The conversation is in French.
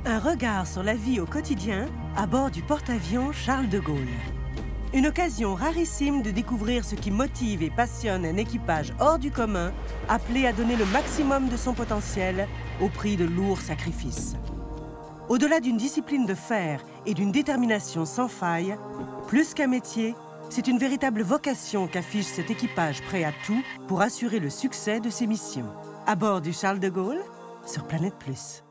Un regard sur la vie au quotidien à bord du porte-avions Charles de Gaulle. Une occasion rarissime de découvrir ce qui motive et passionne un équipage hors du commun, appelé à donner le maximum de son potentiel au prix de lourds sacrifices. Au-delà d'une discipline de fer et d'une détermination sans faille, plus qu'un métier, c'est une véritable vocation qu'affiche cet équipage prêt à tout pour assurer le succès de ses missions. À bord du Charles de Gaulle, sur Planète Plus.